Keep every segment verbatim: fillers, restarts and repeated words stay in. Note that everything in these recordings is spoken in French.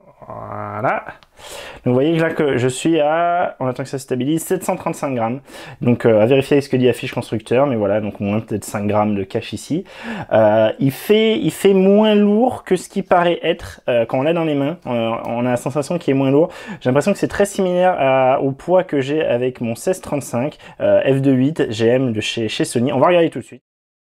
Voilà. Donc vous voyez là que je suis à, on attend que ça se stabilise, sept cent trente-cinq grammes. Donc euh, à vérifier avec ce que dit la fiche constructeur, mais voilà, donc moins peut-être cinq grammes de cache ici. Euh, il, fait, il fait moins lourd que ce qui paraît être euh, quand on l'a dans les mains. Euh, on a la sensation qu'il est moins lourd. J'ai l'impression que c'est très similaire à, au poids que j'ai avec mon seize trente-cinq euh, f deux point huit G M de chez, chez Sony. On va regarder tout de suite.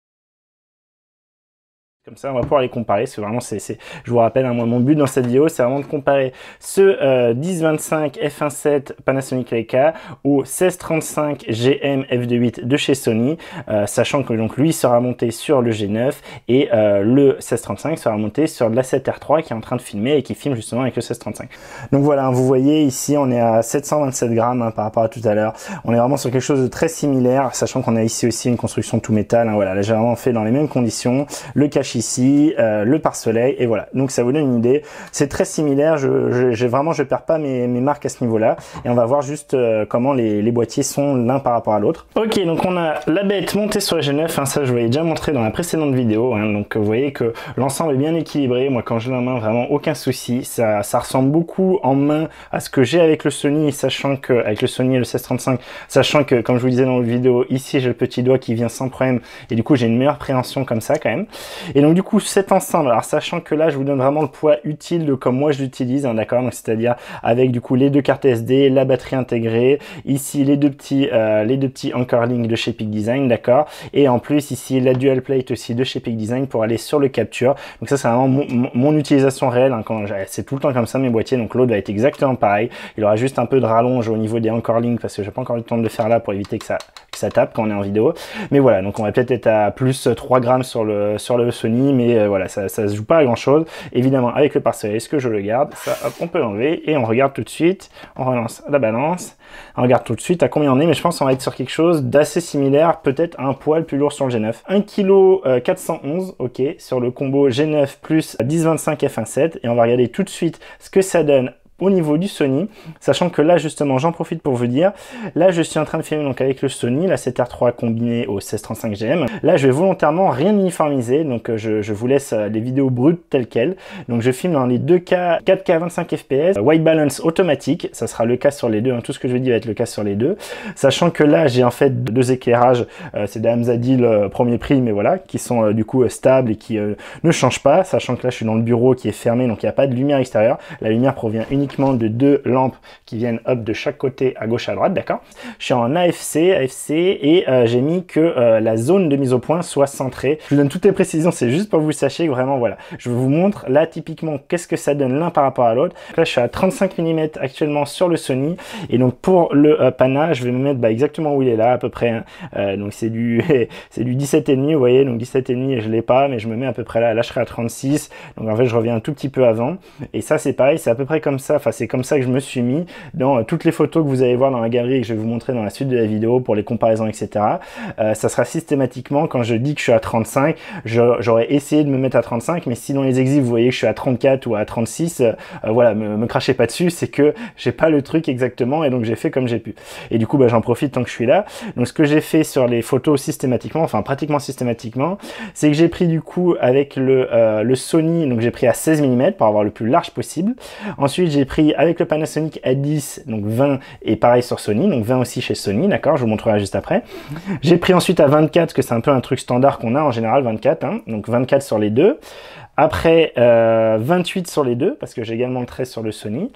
Comme ça, on va pouvoir les comparer. C'est vraiment, c'est, c'est, je vous rappelle, hein, moi, mon but dans cette vidéo, c'est vraiment de comparer ce euh, dix vingt-cinq f un point sept Panasonic Leica au seize trente-cinq G M f deux point huit de chez Sony, euh, sachant que donc lui sera monté sur le G neuf et euh, le seize trente-cinq sera monté sur l'A sept R trois qui est en train de filmer et qui filme justement avec le seize trente-cinq. Donc voilà, hein, vous voyez ici, on est à sept cent vingt-sept grammes hein, par rapport à tout à l'heure. On est vraiment sur quelque chose de très similaire, sachant qu'on a ici aussi une construction tout métal. Hein, voilà, là j'ai vraiment fait dans les mêmes conditions. Le cache ici, euh, le pare-soleil, et voilà. Donc ça vous donne une idée. C'est très similaire. Je, je, j'ai vraiment, je perds pas mes, mes marques à ce niveau-là. Et on va voir juste euh, comment les, les boîtiers sont l'un par rapport à l'autre. Ok, donc on a la bête montée sur le G neuf. Hein, ça, je vous l'avais déjà montré dans la précédente vidéo. Hein, donc vous voyez que l'ensemble est bien équilibré. Moi, quand je l'ai en main, vraiment aucun souci. Ça, ça ressemble beaucoup en main à ce que j'ai avec le Sony, sachant que avec le Sony et le seize trente-cinq, sachant que, comme je vous disais dans la vidéo, ici j'ai le petit doigt qui vient sans problème. Et du coup, j'ai une meilleure préhension comme ça quand même. Et donc du coup cet ensemble, alors sachant que là je vous donne vraiment le poids utile de comme moi je l'utilise, hein, d'accord, donc c'est-à-dire avec du coup les deux cartes S D, la batterie intégrée, ici les deux petits euh, les deux petits Anchor Link de chez Peak Design, d'accord, et en plus ici la dual plate aussi de chez Peak Design pour aller sur le capture. Donc ça c'est vraiment mon, mon, mon utilisation réelle, hein, quand c'est tout le temps comme ça mes boîtiers. Donc l'autre va être exactement pareil, il aura juste un peu de rallonge au niveau des Anchor Link parce que j'ai pas encore eu le temps de le faire là pour éviter que ça que ça tape quand on est en vidéo. Mais voilà, donc on va peut-être être à plus trois grammes sur le sur le Sony, mais euh, voilà, ça, ça se joue pas à grand chose. Évidemment, avec le pare-soleil, est-ce que je le garde? Ça, hop, on peut l'enlever et on regarde tout de suite. On relance la balance. On regarde tout de suite à combien on est, mais je pense qu'on va être sur quelque chose d'assez similaire, peut-être un poil plus lourd sur le G neuf. un virgule quatre cent onze, ok, sur le combo G neuf plus dix vingt-cinq f un point sept, et on va regarder tout de suite ce que ça donne au niveau du Sony, sachant que là justement j'en profite pour vous dire, là je suis en train de filmer donc avec le Sony, la sept R trois combiné au seize trente-cinq G M. Là je vais volontairement rien uniformiser, donc je, je vous laisse les vidéos brutes telles quelles. Donc je filme dans les deux cas, quatre K vingt-cinq F P S, white balance automatique, ça sera le cas sur les deux, hein, tout ce que je vais dire va être le cas sur les deux, sachant que là j'ai en fait deux éclairages, euh, c'est des Hamzadil euh, premier prix, mais voilà, qui sont euh, du coup euh, stables et qui euh, ne changent pas, sachant que là je suis dans le bureau qui est fermé, donc il n'y a pas de lumière extérieure, la lumière provient uniquement de deux lampes qui viennent hop de chaque côté à gauche à droite, d'accord. Je suis en A F C, A F C et euh, j'ai mis que euh, la zone de mise au point soit centrée. Je vous donne toutes les précisions, c'est juste pour que vous sachiez que vraiment voilà. Je vous montre là typiquement qu'est-ce que ça donne l'un par rapport à l'autre. Là je suis à trente-cinq millimètres actuellement sur le Sony et donc pour le euh, Pana je vais me mettre bah, exactement où il est là à peu près. Hein. Euh, donc c'est du c'est du dix-sept virgule cinq, vous voyez, donc dix-sept virgule cinq je l'ai pas mais je me mets à peu près là. Là je serai à trente-six, donc en fait je reviens un tout petit peu avant et ça c'est pareil, c'est à peu près comme ça. Enfin c'est comme ça que je me suis mis dans euh, toutes les photos que vous allez voir dans la galerie et que je vais vous montrer dans la suite de la vidéo pour les comparaisons, et cetera. Euh, ça sera systématiquement quand je dis que je suis à trente-cinq, j'aurais essayé de me mettre à trente-cinq, mais si dans les exhibs vous voyez que je suis à trente-quatre ou à trente-six, euh, voilà, me, me crachez pas dessus, c'est que j'ai pas le truc exactement et donc j'ai fait comme j'ai pu. Et du coup, bah, j'en profite tant que je suis là. Donc ce que j'ai fait sur les photos systématiquement, enfin pratiquement systématiquement, c'est que j'ai pris du coup avec le, euh, le Sony, donc j'ai pris à seize millimètres pour avoir le plus large possible. Ensuite, j'ai pris avec le Panasonic à dix, donc vingt, et pareil sur Sony, donc vingt aussi chez Sony, d'accord, je vous montrerai juste après. J'ai pris ensuite à vingt-quatre, parce que c'est un peu un truc standard qu'on a en général, vingt-quatre, hein, donc vingt-quatre sur les deux. Après, euh, vingt-huit sur les deux, parce que j'ai également le treize sur le Sony.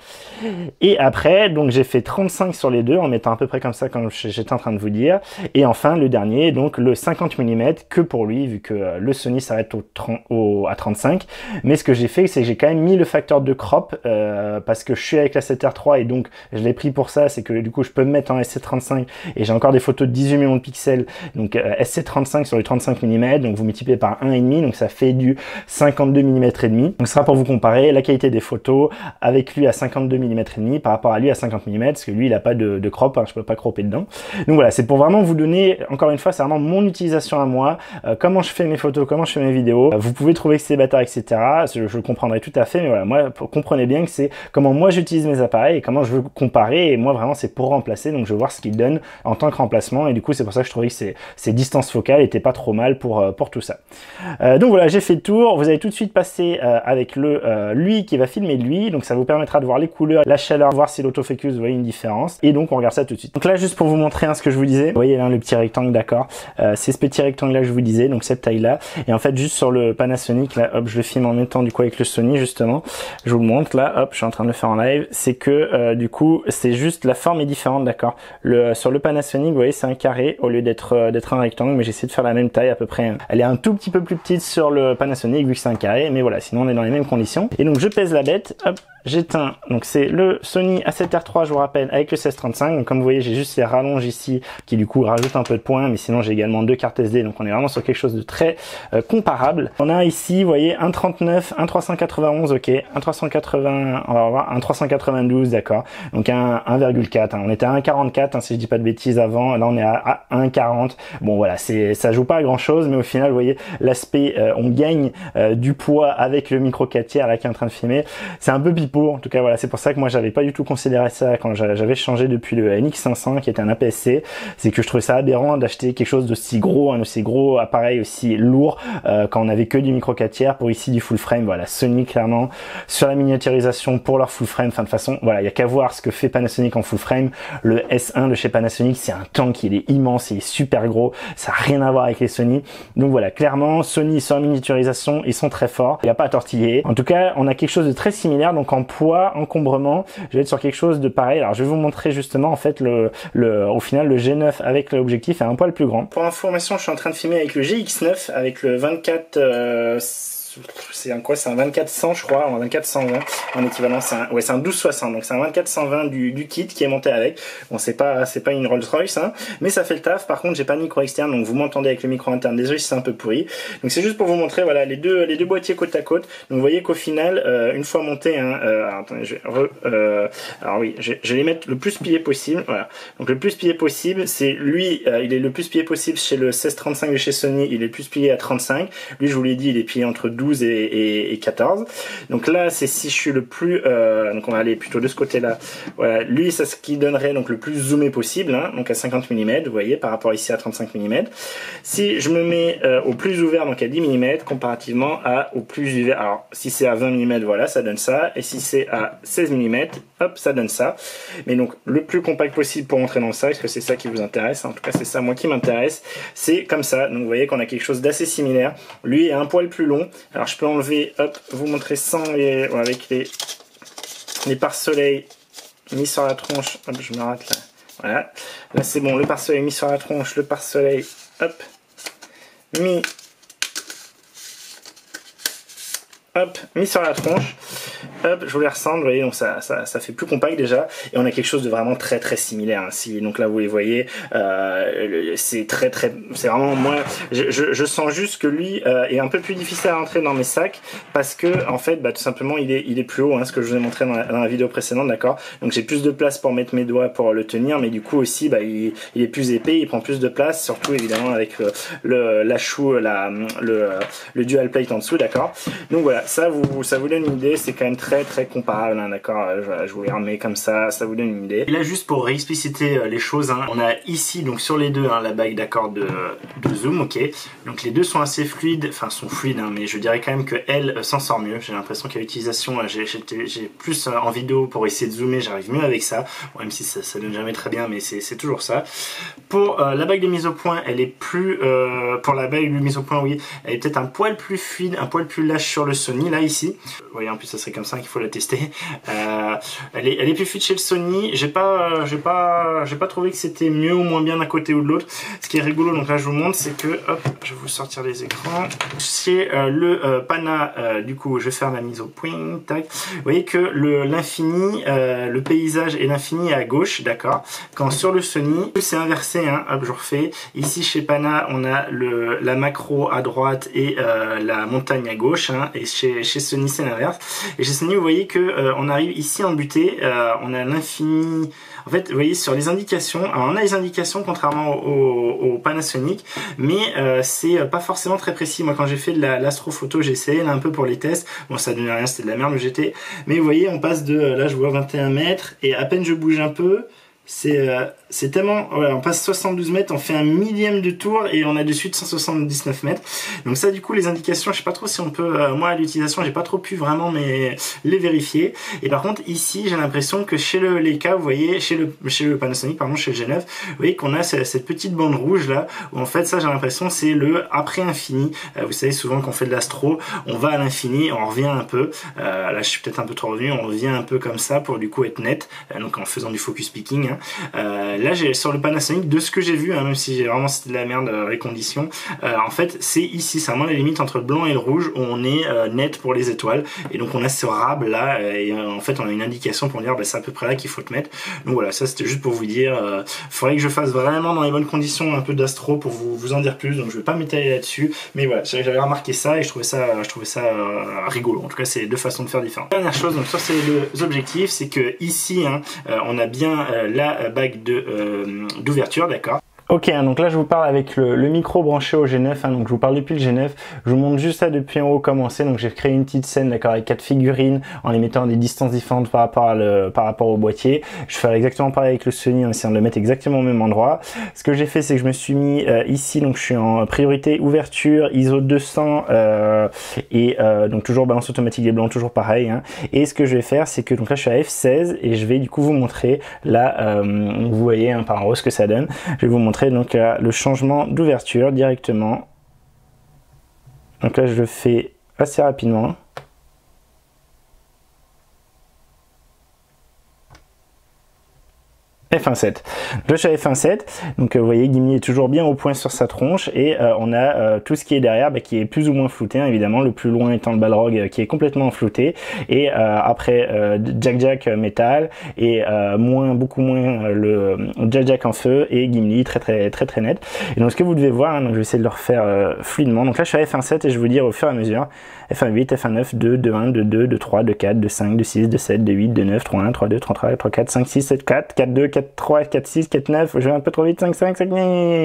Et après, donc j'ai fait trente-cinq sur les deux, en mettant à peu près comme ça, comme j'étais en train de vous dire. Et enfin, le dernier, donc le cinquante millimètres, que pour lui, vu que euh, le Sony s'arrête au, au, à trente-cinq. Mais ce que j'ai fait, c'est que j'ai quand même mis le facteur de crop, euh, parce que je suis avec la sept R trois, et donc je l'ai pris pour ça, c'est que du coup, je peux me mettre en S C trente-cinq, et j'ai encore des photos de dix-huit millions de pixels, donc euh, S C trente-cinq sur les trente-cinq millimètres, donc vous multipliez par un virgule cinq, donc ça fait du cinquante-deux millimètres et demi. Donc ce sera pour vous comparer la qualité des photos avec lui à cinquante-deux millimètres et demi par rapport à lui à cinquante millimètres, parce que lui il a pas de, de crop, hein, je peux pas cropper dedans. Donc voilà, c'est pour vraiment vous donner, encore une fois, c'est vraiment mon utilisation à moi, euh, comment je fais mes photos, comment je fais mes vidéos. Euh, vous pouvez trouver que c'est bâtard, et cetera. Je, je le comprendrai tout à fait, mais voilà, moi comprenez bien que c'est comment moi j'utilise mes appareils et comment je veux comparer, et moi vraiment c'est pour remplacer, donc je veux voir ce qu'il donne en tant que remplacement, et du coup c'est pour ça que je trouvais que ces, ces distances focales étaient pas trop mal pour, euh, pour tout ça. Euh, donc voilà, j'ai fait le tour, vous avez tout de de suite passer euh, avec le euh, lui qui va filmer lui, donc ça vous permettra de voir les couleurs, la chaleur, voir si l'autofocus, vous voyez une différence, et donc on regarde ça tout de suite. Donc là, juste pour vous montrer hein, ce que je vous disais, vous voyez là le petit rectangle, d'accord, euh, c'est ce petit rectangle là que je vous disais, donc cette taille là, et en fait juste sur le Panasonic, là, hop, je le filme en même temps du coup avec le Sony justement, je vous le montre là, hop, je suis en train de le faire en live, c'est que euh, du coup, c'est juste la forme est différente, d'accord. Le sur le Panasonic, vous voyez, c'est un carré au lieu d'être euh, d'être un rectangle, mais j'essaie de faire la même taille à peu près. Elle est un tout petit peu plus petite sur le Panasonic vu que c'est un carré, mais voilà, sinon on est dans les mêmes conditions. Et donc je pèse la bête, hop, j'éteins. Donc c'est le Sony A sept R trois, je vous rappelle, avec le seize trente-cinq. Donc comme vous voyez, j'ai juste ces rallonges ici qui du coup rajoutent un peu de points, mais sinon j'ai également deux cartes S D, donc on est vraiment sur quelque chose de très euh, comparable. On a ici, vous voyez, un trente-neuf, un trois cent quatre-vingt-onze, ok, un trois cent quatre-vingts, on va voir, un trois cent quatre-vingt-douze, d'accord. Donc un un virgule quatre, hein. On était à un quarante-quatre, hein, si je dis pas de bêtises avant. Là on est à, à un quarante. Bon voilà, c'est ça joue pas à grand chose, mais au final, vous voyez, l'aspect, euh, on gagne euh, du poids avec le micro quatre tiers là qui est en train de filmer. C'est un peu pipeau. En tout cas, voilà, c'est pour ça que moi j'avais pas du tout considéré ça quand j'avais changé depuis le N X cinq cents qui était un A P S C. C'est que je trouvais ça aberrant d'acheter quelque chose d'aussi gros, un aussi gros appareil aussi lourd euh, quand on avait que du micro quatre tiers pour ici du full frame. Voilà, Sony clairement sur la miniaturisation pour leur full frame. Enfin de toute façon, voilà, il y a qu'à voir ce que fait Panasonic en full frame. Le S un de chez Panasonic, c'est un tank, il est immense, il est super gros, ça n'a rien à voir avec les Sony. Donc voilà, clairement, Sony sur la miniaturisation, ils sont très forts. Il n'y a pas à tortiller. En tout cas, on a quelque chose de très similaire. Donc en poids, encombrement, je vais être sur quelque chose de pareil. Alors je vais vous montrer justement en fait le, le au final le G neuf avec l'objectif est un poil plus grand. Pour information, je suis en train de filmer avec le G X neuf avec le vingt-quatre euh, c'est un quoi, c'est un vingt-quatre cent je crois, un vingt-quatre cent vingt en équivalent, c'est un, ouais, c'est un douze soixante, donc c'est un vingt-quatre cent vingt du, du kit qui est monté avec. Bon, c'est pas, c'est pas une Rolls Royce, hein, mais ça fait le taf. Par contre, j'ai pas de micro externe, donc vous m'entendez avec le micro interne. Désolé si c'est un peu pourri. Donc c'est juste pour vous montrer, voilà, les deux, les deux boîtiers côte à côte. Donc vous voyez qu'au final, euh, une fois monté, hein, euh, alors, attendez, je vais re, euh, alors oui, je, je vais les mettre le plus plié possible, voilà. Donc le plus plié possible, c'est lui, euh, il est le plus plié possible chez le seize trente-cinq de chez Sony, il est le plus plié à trente-cinq. Lui, je vous l'ai dit, il est plié entre douze et, et et quatorze. Donc là, c'est si je suis le plus, euh, donc on va aller plutôt de ce côté-là. Voilà, lui, c'est ce qui donnerait donc le plus zoomé possible, hein, donc à cinquante millimètres, vous voyez, par rapport ici à trente-cinq millimètres. Si je me mets euh, au plus ouvert, donc à dix millimètres, comparativement à au plus ouvert, alors si c'est à vingt millimètres, voilà, ça donne ça, et si c'est à seize millimètres, hop, ça donne ça. Mais donc le plus compact possible pour entrer dans le sac, parce que c'est ça qui vous intéresse, en tout cas c'est ça moi qui m'intéresse, c'est comme ça. Donc vous voyez qu'on a quelque chose d'assez similaire. Lui est un poil plus long, alors je peux enlever, hop, vous montrer sans les, avec les, les pare-soleil mis sur la tronche, hop, je me rate là, voilà, là c'est bon, le pare-soleil mis sur la tronche, le pare-soleil, hop, mis, hop, mis sur la tronche, hop, je vous les ressemble, vous voyez, donc ça, ça, ça fait plus compact déjà, et on a quelque chose de vraiment très très similaire, hein. Si, donc là vous les voyez, euh, c'est très très, c'est vraiment, moi, je, je, je sens juste que lui euh, est un peu plus difficile à rentrer dans mes sacs, parce que, en fait, bah, tout simplement, il est, il est plus haut, hein, ce que je vous ai montré dans la, dans la vidéo précédente, d'accord, donc j'ai plus de place pour mettre mes doigts pour le tenir, mais du coup aussi, bah, il, il est plus épais, il prend plus de place, surtout évidemment avec le, le la chou, la, le, le dual plate en dessous, d'accord, donc voilà, ça vous, ça vous donne une idée, c'est quand même très très comparable, hein, d'accord, je, je vous les remets comme ça, ça vous donne une idée. Et là juste pour réexpliciter euh, les choses, hein, on a ici donc sur les deux, hein, la bague d'accord de, de zoom, ok, donc les deux sont assez fluides, enfin sont fluides, hein, mais je dirais quand même que elle euh, s'en sort mieux. J'ai l'impression qu'à l'utilisation, euh, j'ai plus euh, en vidéo pour essayer de zoomer, j'arrive mieux avec ça, bon, même si ça, ça donne jamais très bien, mais c'est toujours ça. Pour euh, la bague de mise au point, elle est plus, euh, pour la bague de mise au point, oui, elle est peut-être un poil plus fluide, un poil plus lâche sur le Sony, là ici, vous voyez, en plus ça serait comme ça qu'il faut la tester. Euh, elle, est, elle est plus fluide chez le Sony. J'ai pas, j'ai pas, j'ai pas trouvé que c'était mieux ou moins bien d'un côté ou de l'autre. Ce qui est rigolo, donc là je vous montre, c'est que, hop, je vais vous sortir les écrans. Chez euh, le euh, Pana, euh, du coup, je vais faire la mise au point. Tac. Vous voyez que le l'infini, euh, le paysage et l'infini est à gauche, d'accord. Quand sur le Sony, c'est inversé, hein. Hop, je refais. Ici chez Pana, on a le la macro à droite et euh, la montagne à gauche, hein. Et chez chez Sony, c'est l'inverse. Et chez Sony, vous voyez que euh, on arrive ici en butée, euh, on a l'infini. En fait, vous voyez sur les indications, alors on a les indications contrairement au, au, au Panasonic, mais euh, c'est pas forcément très précis. Moi, quand j'ai fait de l'astrophoto, j'ai essayé là un peu pour les tests. Bon, ça donnait rien, c'était de la merde le G T. Mais vous voyez, on passe de, là, je vois vingt et un mètres, et à peine je bouge un peu, c'est euh, c'est tellement, voilà, on passe soixante-douze mètres, on fait un millième de tour et on a de suite cent soixante-dix-neuf mètres. Donc ça, du coup, les indications, je sais pas trop si on peut, euh, moi à l'utilisation, j'ai pas trop pu vraiment mais les vérifier. Et par contre, ici, j'ai l'impression que chez le Leica, vous voyez, chez le, chez le Panasonic, pardon, chez le G neuf, vous voyez qu'on a cette, cette petite bande rouge là, où en fait, ça, j'ai l'impression, c'est le après infini. Euh, vous savez, souvent quand on fait de l'astro, on va à l'infini, on revient un peu. Euh, là, je suis peut-être un peu trop revenu, on revient un peu comme ça pour du coup être net, euh, donc en faisant du focus picking. Hein. Euh, là, j'ai sur le Panasonic, de ce que j'ai vu, hein, même si j'ai vraiment c'était de la merde euh, les conditions, euh, en fait, c'est ici, c'est vraiment la limite entre le blanc et le rouge où on est euh, net pour les étoiles. Et donc on a ce rab là, euh, et euh, en fait, on a une indication pour dire, bah, c'est à peu près là qu'il faut te mettre. Donc voilà, ça c'était juste pour vous dire, euh, faudrait que je fasse vraiment dans les bonnes conditions un peu d'astro pour vous, vous en dire plus. Donc je vais pas m'étaler là-dessus, mais voilà, j'avais remarqué ça et je trouvais ça, je trouvais ça euh, rigolo. En tout cas, c'est deux façons de faire différentes. Dernière chose, donc sur ces deux objectifs, c'est que ici, hein, euh, on a bien euh, la bague de euh, d'ouverture, d'accord. Ok, hein, donc là je vous parle avec le, le micro branché au G neuf, hein, donc je vous parle depuis le G neuf, je vous montre juste ça depuis en haut comment c'est, donc j'ai créé une petite scène d'accord avec quatre figurines en les mettant à des distances différentes par rapport, à le, par rapport au boîtier. Je ferai exactement pareil avec le Sony en essayant de le mettre exactement au même endroit. Ce que j'ai fait, c'est que je me suis mis euh, ici, donc je suis en priorité ouverture, I S O deux cents euh, et euh, donc toujours balance automatique des blancs, toujours pareil. Hein. Et ce que je vais faire, c'est que donc là je suis à F seize et je vais du coup vous montrer là, euh, vous voyez hein, par en haut ce que ça donne. Je vais vous montrer donc euh, le changement d'ouverture directement. Donc là je le fais assez rapidement. F un sept. Je suis à F un sept, donc euh, vous voyez Gimli est toujours bien au point sur sa tronche et euh, on a euh, tout ce qui est derrière bah, qui est plus ou moins flouté hein, évidemment, le plus loin étant le Balrog euh, qui est complètement flouté et euh, après euh, Jack Jack euh, métal et euh, moins beaucoup moins euh, le euh, Jack Jack en feu et Gimli très très très très net. Et donc ce que vous devez voir, hein, donc je vais essayer de le refaire euh, fluidement. Donc là je suis à F un sept et je vais vous dire au fur et à mesure F un huit, F un neuf, deux, deux un, deux deux, deux trois, deux quatre, deux cinq, deux six, deux sept, deux huit, deux neuf, trois un, trois deux, trois trois, trois quatre, cinq six, sept quatre, quatre deux, quatre trois, quatre six, quatre neuf, je vais un peu trop vite, cinq cinq, cinq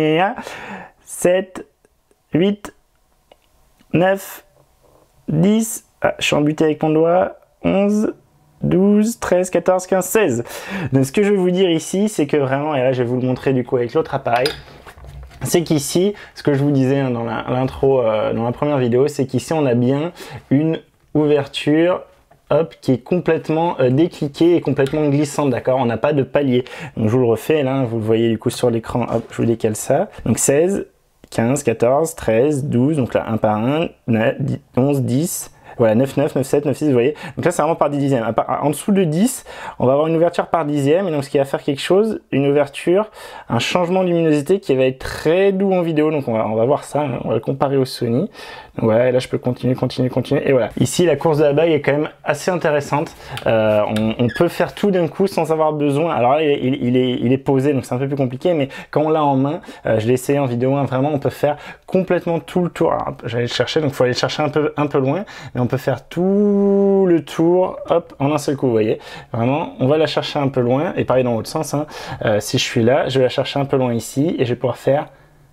sept, huit, neuf, dix, ah, je suis embuté avec mon doigt, onze, douze, treize, quatorze, quinze, seize. Donc ce que je vais vous dire ici, c'est que vraiment, et là je vais vous le montrer du coup avec l'autre appareil, c'est qu'ici, ce que je vous disais hein, dans l'intro, euh, dans la première vidéo, c'est qu'ici on a bien une ouverture hop, qui est complètement euh, décliquée et complètement glissante, d'accord. On n'a pas de palier. Donc je vous le refais là, vous le voyez du coup sur l'écran, hop, je vous décale ça. Donc seize, quinze, quatorze, treize, douze, donc là un par un, onze, dix. Voilà, neuf, neuf, neuf, sept, neuf, six, vous voyez. Donc là, c'est vraiment par dixième. En dessous de dix, on va avoir une ouverture par dixième. Et donc, ce qui va faire quelque chose, une ouverture, un changement de luminosité qui va être très doux en vidéo. Donc, on va, on va voir ça. On va le comparer au Sony. Donc, voilà, et là, je peux continuer, continuer, continuer. Et voilà. Ici, la course de la bague est quand même assez intéressante. Euh, on, on peut faire tout d'un coup sans avoir besoin. Alors là, il, il, est, il est posé, donc c'est un peu plus compliqué. Mais quand on l'a en main, euh, je l'ai essayé en vidéo un, vraiment, on peut faire complètement tout le tour. J'allais le chercher, donc il faut aller le chercher un peu, un peu loin. Mais on peut faire tout le tour, hop, en un seul coup, vous voyez. Vraiment, on va la chercher un peu loin, et pareil dans l'autre sens, hein. Euh, si je suis là, je vais la chercher un peu loin ici, et je vais pouvoir faire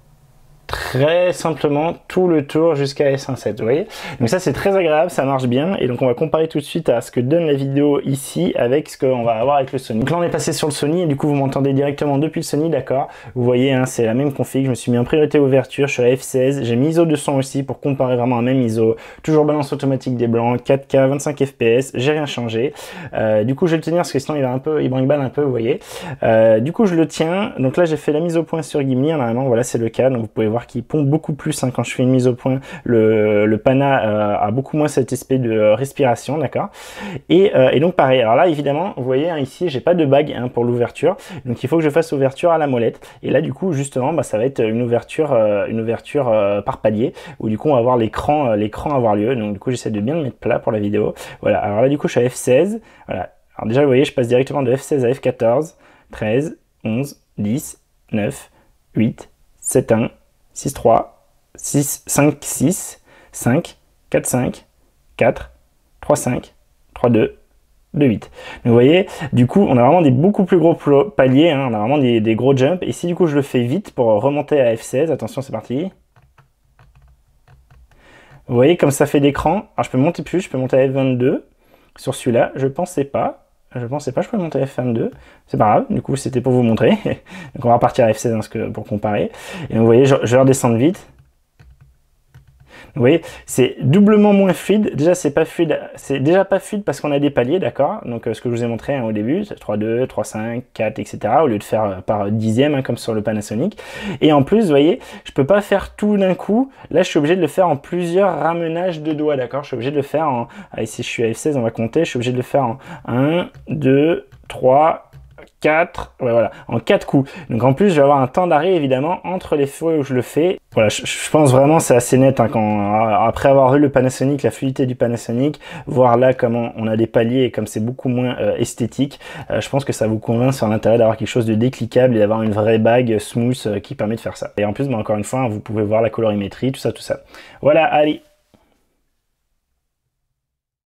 très simplement tout le tour jusqu'à S un sept, vous voyez. Donc ça c'est très agréable, ça marche bien, et donc on va comparer tout de suite à ce que donne la vidéo ici avec ce qu'on va avoir avec le Sony. Donc là on est passé sur le Sony, et du coup vous m'entendez directement depuis le Sony, d'accord. Vous voyez, hein, c'est la même config, je me suis mis en priorité ouverture, je suis à F seize, j'ai mis I S O deux cents aussi pour comparer vraiment à même I S O, toujours balance automatique des blancs, quatre K, vingt-cinq F P S, j'ai rien changé. Euh, du coup je vais le tenir parce que sinon il va un peu, il brinque-balle un peu, vous voyez. Euh, du coup je le tiens, donc là j'ai fait la mise au point sur Gimli, normalement voilà c'est le cas, donc vous pouvez voir qui pompe beaucoup plus hein, quand je fais une mise au point. Le, le Pana euh, a beaucoup moins cet aspect de euh, respiration, d'accord. Et, euh, et donc pareil, alors là évidemment vous voyez hein, ici j'ai pas de bague hein, pour l'ouverture, donc il faut que je fasse ouverture à la molette, et là du coup justement bah, ça va être une ouverture euh, une ouverture euh, par palier, où du coup on va voir l'écran euh, l'écran avoir lieu. Donc du coup j'essaie de bien le mettre plat pour la vidéo. Voilà, alors là du coup je suis à F seize, voilà, alors déjà vous voyez je passe directement de F seize à F quatorze, treize, onze, dix, neuf, huit, sept un, six trois, six, cinq, six, cinq, quatre, cinq, quatre, trois, cinq, trois, deux, deux, huit. Donc vous voyez, du coup, on a vraiment des beaucoup plus gros paliers, hein, on a vraiment des, des gros jumps. Et si du coup je le fais vite pour remonter à F seize, attention, c'est parti. Vous voyez comme ça fait d'écran. Alors je peux monter plus, je peux monter à F vingt-deux. Sur celui-là, je pensais pas. Je pensais pas que je pouvais monter F vingt-deux. C'est pas grave, du coup c'était pour vous montrer. Donc on va repartir à F seize hein, pour comparer. Et vous voyez, je, je vais redescendre vite. Vous voyez, c'est doublement moins fluide. Déjà, c'est pas fluide, c'est déjà pas fluide parce qu'on a des paliers, d'accord. Donc, euh, ce que je vous ai montré hein, au début, trois deux, trois cinq, quatre, et cetera. Au lieu de faire euh, par dixième, hein, comme sur le Panasonic. Et en plus, vous voyez, je peux pas faire tout d'un coup. Là, je suis obligé de le faire en plusieurs ramenages de doigts, d'accord. Je suis obligé de le faire en. Allez, si je suis à F seize, on va compter. Je suis obligé de le faire en un, deux, trois. quatre, ouais, voilà, en quatre coups. Donc en plus, je vais avoir un temps d'arrêt évidemment entre les fois où je le fais. Voilà, je, je pense vraiment c'est assez net hein, quand après avoir vu le Panasonic, la fluidité du Panasonic, voir là comment on a des paliers et comme c'est beaucoup moins euh, esthétique, euh, je pense que ça vous convainc sur l'intérêt d'avoir quelque chose de décliquable et d'avoir une vraie bague smooth euh, qui permet de faire ça. Et en plus, bah, encore une fois, hein, vous pouvez voir la colorimétrie, tout ça, tout ça. Voilà, allez.